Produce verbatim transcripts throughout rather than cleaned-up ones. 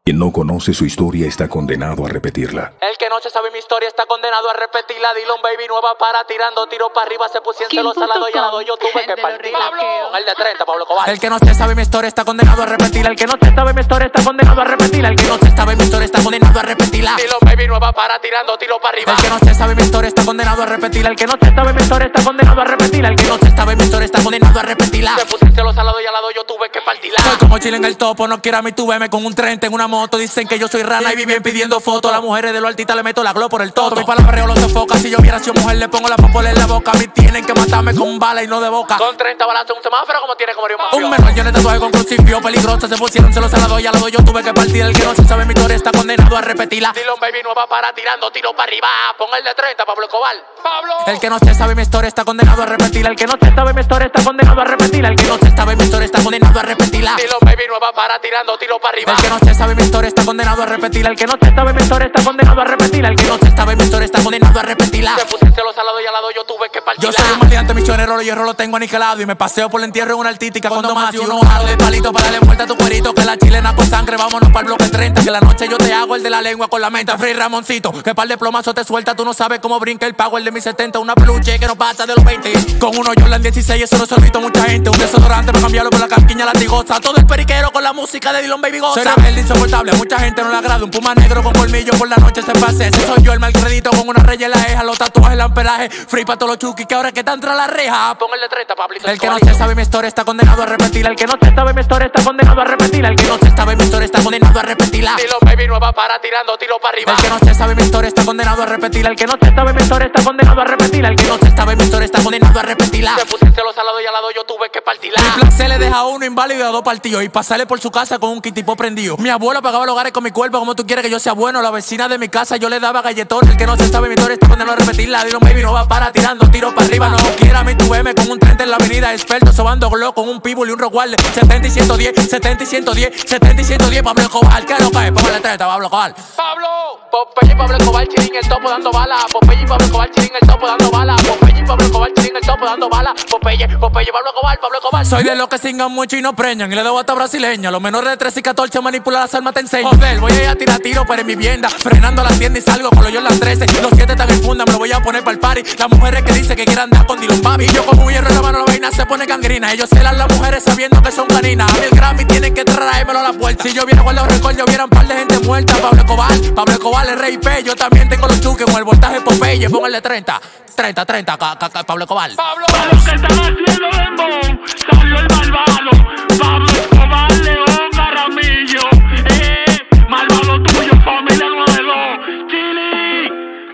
Quien no conoce su historia está condenado a repetirla. El que no se sabe mi historia está condenado a repetirla. Dillon Baby nueva para tirando tiros para arriba. Se pusieron celos al lado y al lado yo tuve que partir. Pablo, el de treinta, Pablo Cobal. El que no se sabe mi historia está condenado a repetirla. El que no se sabe mi historia está condenado a repetirla. El que no se sabe mi historia está condenado a repetirla. Dillon Baby nueva para tirando tiros para arriba. El que no se sabe mi historia está condenado a repetirla. El que no se sabe mi historia está condenado a repetirla. El que no se sabe mi historia está condenado a repetirla. Se pusieron celos al lado y al lado yo tuve que partirla. Soy como Chile en el topo, no quiera mi tu veme con un treinta en una moto. Dicen que yo soy rana y viven pidiendo fotos. A las mujeres de lo altita le meto la glow por el todo. Mi palabreo lo sofoca. Si yo hubiera sido mujer le pongo la papola en la boca. A mí tienen que matarme con bala y no de boca. Con treinta balas en un semáforo como tiene como un mafioso. Un menor yo de tatuaje con crucifijo peligroso. Se pusieron celos al lado y al lado yo tuve que partir. El que no se sabe mi historia está condenado a repetirla. Dillon Baby nueva para tirando tiro para arriba. Pon el de treinta, Pablo Cobal. Pablo. El que no se sabe mi historia está condenado a repetirla. El que no se sabe mi historia está condenado a repetirla. El que no se sabe mi historia está condenado a repetirla. Dillon Baby nueva para tirando tiro para arriba. El que no se sabe mi historia está condenado a repetirla. El que no se sabe mi historia está condenado a repetirla. El que no se sabe mi historia está condenado a repetirla. Se puse celos al lado y al lado yo tuve que partirla. Yo soy un maleante misionero, los hierros lo tengo aniquilado. Y me paseo por el entierro en una artística cuando más y uno jalo de palito para darle vuelta a tu cuerito. Que la chilena con sangre, vámonos para el bloque treinta. Que la noche yo te hago el de la lengua con la menta. Free Ramoncito, que par de plomazos te suelta. Tú no sabes cómo brinca el pago, el de mis setenta. Una peluche que no pasa de los veinte. Con uno Jordan dieciséis, eso no se lo visto mucha gente. Un desodorante para cambiarlo por la casquiña latigosa. Todo el periquero con la música de Dillon Baby goza. Soy rebelde insoportable, a mucha gente no le agrada. Un puma negro con colmillo por la noche se pase. Ese soy yo, el mal crédito con una raya en la eja. Los tatuajes, el amperaje, free pa' todos los chuquis que ahora que están tras la reja. Pon el de treinta, Pablito. El que no se sabe mi historia está condenado a repetirla. El que no se sabe mi historia está condenado a repetirla. El que no se sabe mi historia está condenado a repetirla. Dillon Baby nueva para tirando tiro para arriba. El que no se sabe mi historia está condenado a repetirla. El que no se sabe mi historia está condenado a repetirla. El que no se sabe mi historia está condenado a repetirla. Se puse celos al lado y al lado yo tuve que partirla. Mi placer le deja a uno inválido y a dos partidos. Y pasarle por su casa con un kitipo prendido. Mi abuelo pagaba los hogares con mi cuerpo como tú quieres que yo sea bueno. La vecina de mi casa yo le daba galletón. El que no se sabe mi historia está condenado a repetirla. Dillon Baby no va para tirando tiros para arriba. No quiera mi tu veme con un treinta en la avenida. Experto sobando glow con un pitbull y un roguarle. setenta y ciento diez, setenta y ciento diez, setenta y ciento diez. Pablo Cobal, ¿qué es lo que es? Póngale treinta, Pablo Cobal. Pablo. Popeye y Pablo Cobal, chirín el topo dando bala. Popeye y Pablo Cobal, chirín el topo dando bala. Popeye y Pablo Cobal, chirín el topo dando bala. Popeye, Popeye, Pablo Cobal, Pablo Cobal. Soy de los que singan mucho y no preñan. Y le debo hasta brasileña. Los menores de trece y catorce manipular las almas te enseño. Joder, voy a ir a tirar tiro pero en mi vivienda. Frenando la tienda y salgo con los Jordan trece. Los siete están en funda, me lo voy a poner para el party. Las mujeres que dicen que quieran andar con Dillon Baby. Y yo como un hierro en la mano, la vaina se pone gangrina. Ellos celan las mujeres sabiendo que son caninas. A mí el Grammy tienen que traérmelo a la puerta. Si yo hubiera guardado récord, yo hubiera un par de gente muerta. Pablo Cobal, Pablo Cobal, el rey P. Yo también tengo los chuques con el voltaje Popeye. Póngale treinta, treinta, treinta, ca, ca, ca, Pablo Cobal. Pablo. Para los que están haciendo dembow, salió el malvado. Pablo Cobal, León Jaramillo. Eh, malvado tuyo, familia nueve dos. Chili,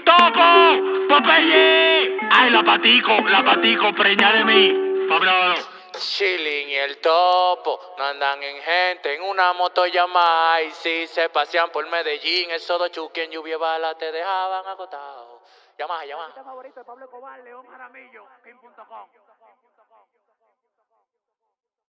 Topo, Popeye. Ay, la patico, la patico, preña de mí. Pablo. Chilling y el topo no andan en gente en una moto Yamaha. Y si se pasean por Medellín, esos dos chuques en lluvia y bala te dejaban agotado. Yamaha, Yamaha. Mi favorito de Pablo Cobal, León Jaramillo, King punto com.